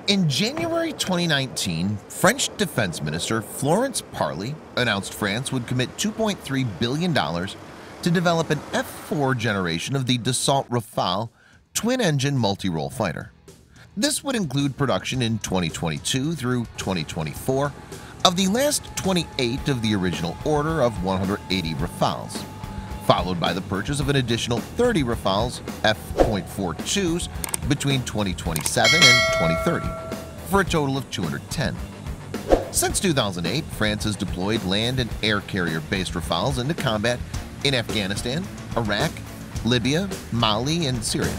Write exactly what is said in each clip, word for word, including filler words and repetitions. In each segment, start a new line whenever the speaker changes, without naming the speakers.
In January twenty nineteen, French Defense Minister Florence Parly announced France would commit two point three billion dollars to develop an F four generation of the Dassault Rafale twin-engine multirole fighter. This would include production in twenty twenty-two through twenty twenty-four of the last twenty-eight of the original order of one hundred eighty Rafales, followed by the purchase of an additional thirty Rafales F four point two s between twenty twenty-seven and twenty thirty, for a total of two hundred ten. Since two thousand eight, France has deployed land and air carrier-based Rafales into combat in Afghanistan, Iraq, Libya, Mali, and Syria.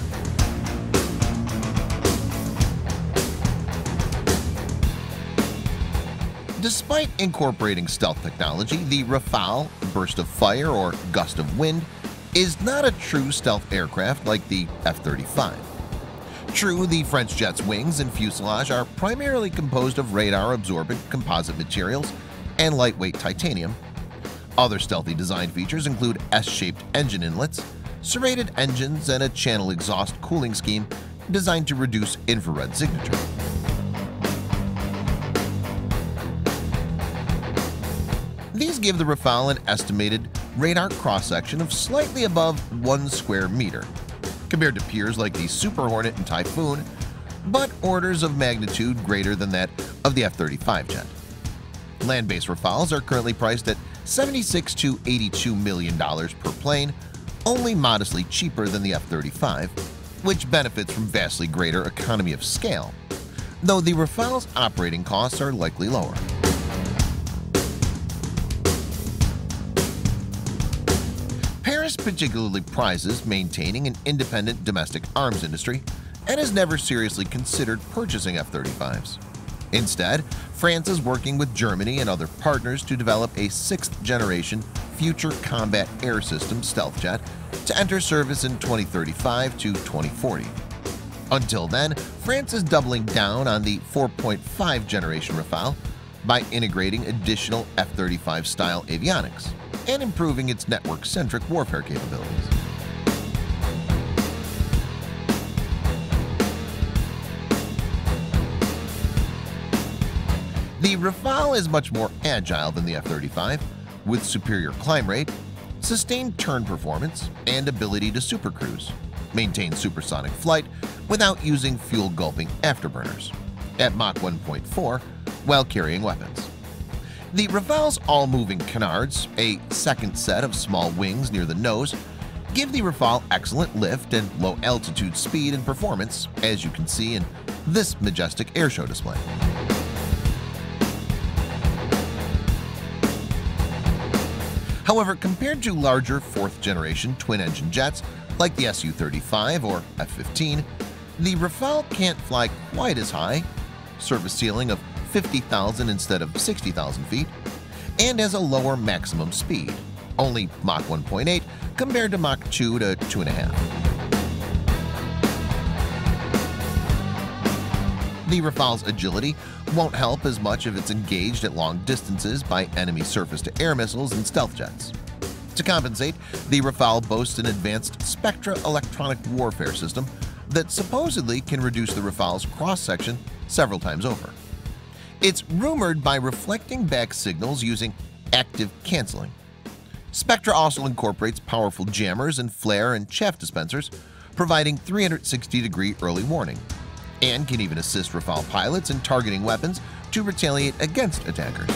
Despite incorporating stealth technology, the Rafale burst of fire or gust of wind is not a true stealth aircraft like the F thirty-five. True, the French jet's wings and fuselage are primarily composed of radar-absorbent composite materials and lightweight titanium. Other stealthy design features include S-shaped engine inlets, serrated engines, and a channel exhaust cooling scheme designed to reduce infrared signature. These give the Rafale an estimated radar cross-section of slightly above one square meter, compared to peers like the Super Hornet and Typhoon, but orders of magnitude greater than that of the F thirty-five jet. Land-based Rafales are currently priced at seventy-six to eighty-two million dollars per plane, only modestly cheaper than the F thirty-five, which benefits from vastly greater economy of scale, though the Rafale's operating costs are likely lower. Paris particularly prizes maintaining an independent domestic arms industry and has never seriously considered purchasing F thirty-fives. Instead, France is working with Germany and other partners to develop a sixth-generation future combat air system stealth jet to enter service in twenty thirty-five to twenty forty. Until then, France is doubling down on the four point five generation Rafale by integrating additional F thirty-five style avionics and improving its network-centric warfare capabilities. The Rafale is much more agile than the F thirty-five, with superior climb rate, sustained turn performance, and ability to supercruise, maintain supersonic flight without using fuel-gulping afterburners, at Mach one point four while carrying weapons. The Rafale's all-moving canards, a second set of small wings near the nose, give the Rafale excellent lift and low-altitude speed and performance, as you can see in this majestic airshow display. However, compared to larger fourth-generation twin-engine jets like the S U thirty-five or F fifteen, the Rafale can't fly quite as high, service ceiling of fifty thousand instead of sixty thousand feet, and has a lower maximum speed, only Mach one point eight compared to Mach two to two point five. The Rafale's agility won't help as much if it's engaged at long distances by enemy surface-to-air missiles and stealth jets. To compensate, the Rafale boasts an advanced Spectra electronic warfare system that supposedly can reduce the Rafale's cross-section several times over. It's rumored by reflecting back signals using active canceling. Spectra also incorporates powerful jammers and flare and chaff dispensers, providing three hundred sixty degree early warning, and can even assist Rafale pilots in targeting weapons to retaliate against attackers.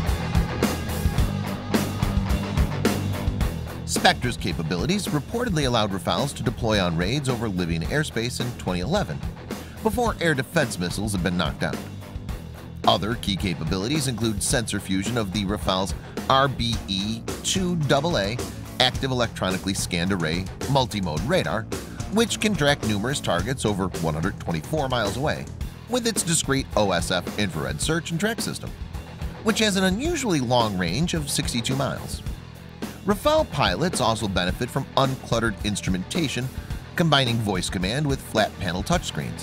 Spectra's capabilities reportedly allowed Rafales to deploy on raids over Libyan airspace in twenty eleven, before air defense missiles had been knocked out. Other key capabilities include sensor fusion of the Rafale's R B E two A A active electronically scanned array multimode radar, which can track numerous targets over one hundred twenty-four miles away, with its discrete O S F infrared search and track system, which has an unusually long range of sixty-two miles. Rafale pilots also benefit from uncluttered instrumentation, combining voice command with flat panel touchscreens.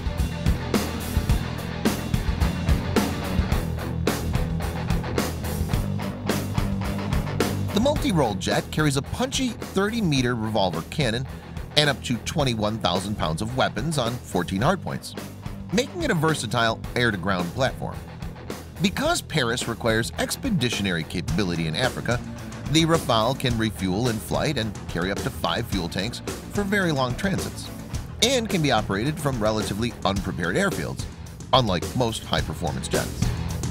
The multirole jet carries a punchy thirty meter revolver cannon and up to twenty-one thousand pounds of weapons on fourteen hardpoints. making it a versatile air-to-ground platform. Because Paris requires expeditionary capability in Africa, the Rafale can refuel in flight and carry up to five fuel tanks for very long transits, and can be operated from relatively unprepared airfields, unlike most high-performance jets.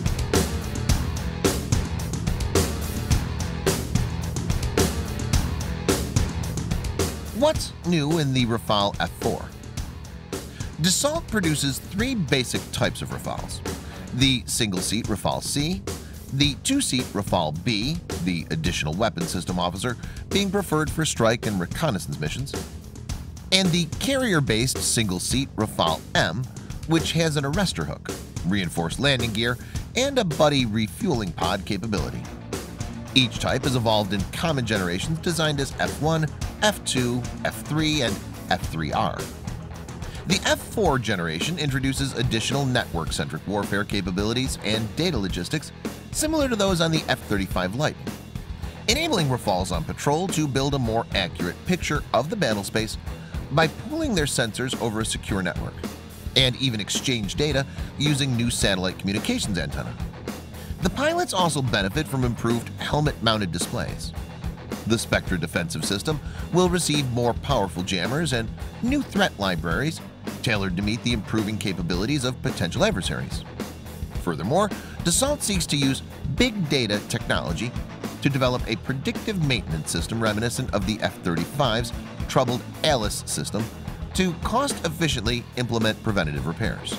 What's new in the Rafale F four? Dassault produces three basic types of Rafales: the single-seat Rafale C, the two-seat Rafale B, the additional weapon system officer being preferred for strike and reconnaissance missions, and the carrier-based single-seat Rafale M, which has an arrestor hook, reinforced landing gear, and a buddy refueling pod capability. Each type is evolved in common generations designed as F one, F two, F three, and F three R. The F four generation introduces additional network-centric warfare capabilities and data logistics similar to those on the F thirty-five Lightning, enabling Rafales on patrol to build a more accurate picture of the battle space by pooling their sensors over a secure network, and even exchange data using new satellite communications antenna. The pilots also benefit from improved helmet-mounted displays. The Spectre defensive system will receive more powerful jammers and new threat libraries tailored to meet the improving capabilities of potential adversaries. Furthermore, Dassault seeks to use big data technology to develop a predictive maintenance system reminiscent of the F thirty-five's troubled Alice system to cost-efficiently implement preventative repairs.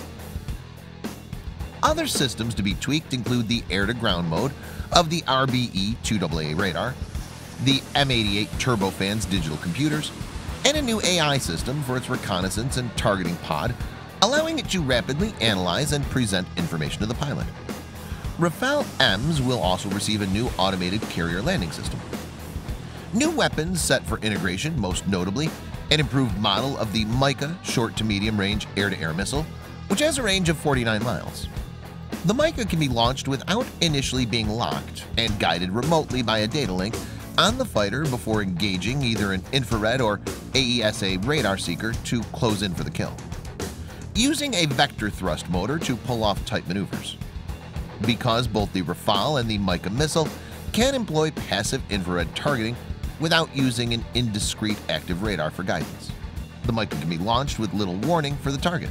Other systems to be tweaked include the air-to-ground mode of the R B E two double A radar, the M eighty-eight turbofan's digital computers, and a new A I system for its reconnaissance and targeting pod, allowing it to rapidly analyze and present information to the pilot. Rafale M's will also receive a new automated carrier landing system. New weapons set for integration, most notably an improved model of the Mica short to medium range air-to-air missile, which has a range of forty-nine miles. The Mica can be launched without initially being locked and guided remotely by a data link on the fighter before engaging either an infrared or A E S A radar seeker to close in for the kill, using a vector thrust motor to pull off tight maneuvers. Because both the Rafale and the Mica missile can employ passive infrared targeting without using an indiscrete active radar for guidance, the Mica can be launched with little warning for the target.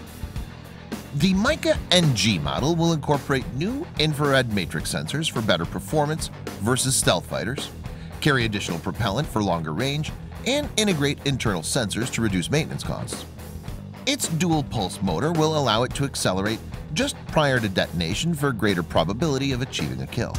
The Mica N G model will incorporate new infrared matrix sensors for better performance versus stealth fighters, carry additional propellant for longer range, and integrate internal sensors to reduce maintenance costs. Its dual-pulse motor will allow it to accelerate just prior to detonation for greater probability of achieving a kill.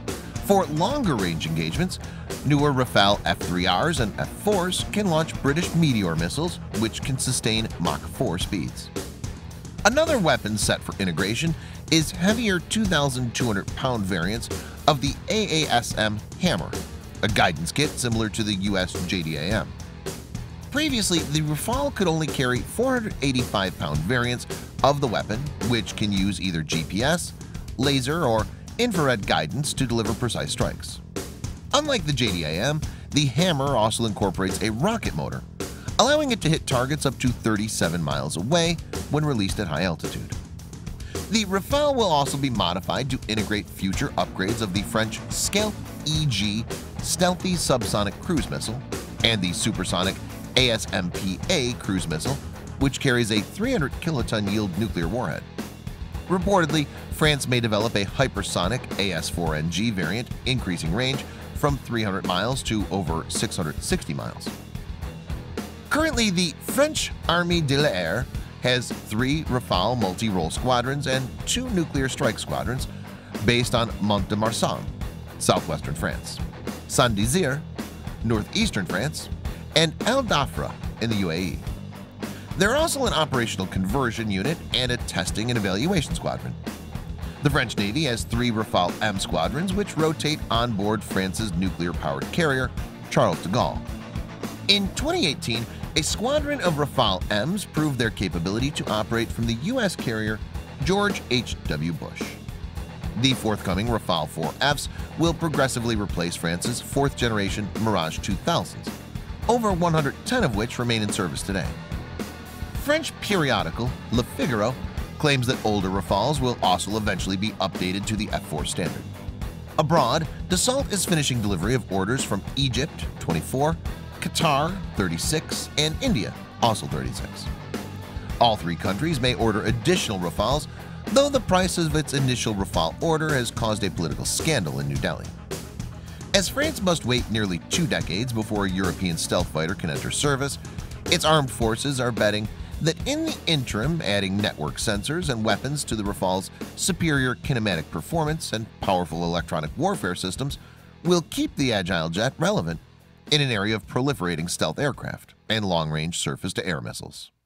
For longer-range engagements, newer Rafale F three R's and F fours can launch British Meteor missiles, which can sustain Mach four speeds. Another weapon set for integration is heavier two thousand two hundred pound variants of the A A S M Hammer, a guidance kit similar to the U S J D A M. Previously, the Rafale could only carry four hundred eighty-five pound variants of the weapon, which can use either G P S, laser, or infrared guidance to deliver precise strikes. Unlike the J D A M, the Hammer also incorporates a rocket motor, allowing it to hit targets up to thirty-seven miles away when released at high altitude. The Rafale will also be modified to integrate future upgrades of the French Scalp E G stealthy subsonic cruise missile and the supersonic A S M P A cruise missile, which carries a three hundred kiloton yield nuclear warhead. Reportedly, France may develop a hypersonic A S four N G variant, increasing range from three hundred miles to over six hundred sixty miles. Currently, the French Armée de l'Air has three Rafale multi-role squadrons and two nuclear strike squadrons based on Mont-de-Marsan, southwestern France, Saint-Désir, northeastern France, and El Dhafra in the U A E. They're also an operational conversion unit and a testing and evaluation squadron. The French Navy has three Rafale M squadrons which rotate on board France's nuclear-powered carrier, Charles de Gaulle. In twenty eighteen, a squadron of Rafale M's proved their capability to operate from the U S carrier George H W Bush. The forthcoming Rafale four F's will progressively replace France's fourth-generation Mirage two thousands, over one hundred ten of which remain in service today. French periodical Le Figaro claims that older Rafales will also eventually be updated to the F four standard. Abroad, Dassault is finishing delivery of orders from Egypt twenty-four, Qatar thirty-six, and India also thirty-six. All three countries may order additional Rafales, though the price of its initial Rafale order has caused a political scandal in New Delhi. As France must wait nearly two decades before a European stealth fighter can enter service, its armed forces are betting that in the interim, adding network sensors and weapons to the Rafale's superior kinematic performance and powerful electronic warfare systems will keep the Agile jet relevant in an area of proliferating stealth aircraft and long-range surface-to-air missiles.